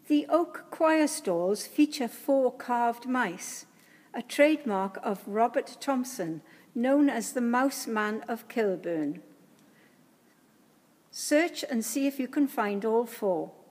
The oak choir stalls feature 4 carved mice, a trademark of Robert Thompson, known as the Mouse Man of Kilburn. Search and see if you can find all 4.